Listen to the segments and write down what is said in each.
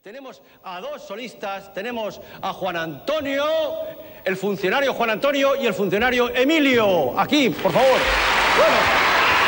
Tenemos a dos solistas, tenemos a Juan Antonio, el funcionario Juan Antonio y el funcionario Emilio. Aquí, por favor. Bueno.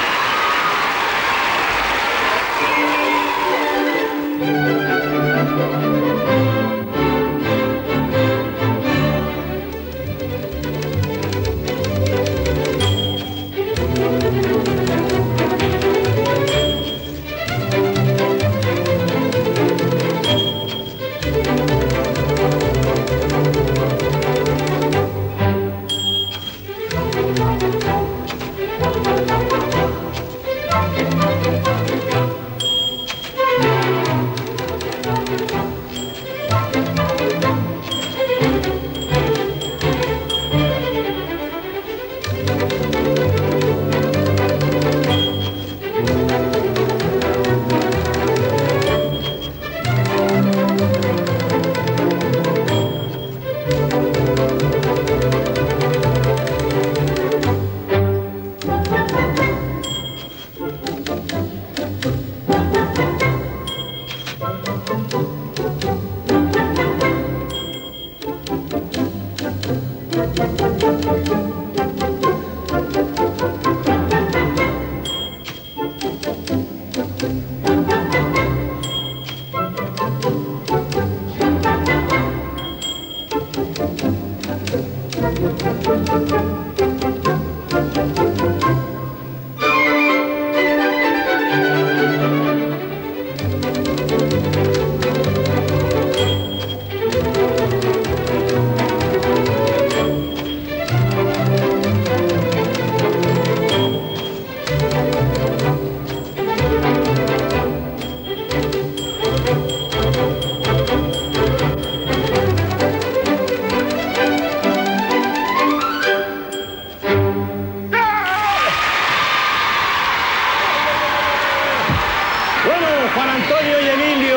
Juan Antonio y Emilio,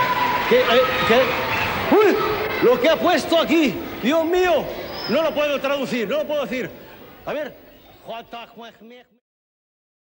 ¡Uy! Lo que ha puesto aquí, Dios mío, no lo puedo traducir, no lo puedo decir. A ver.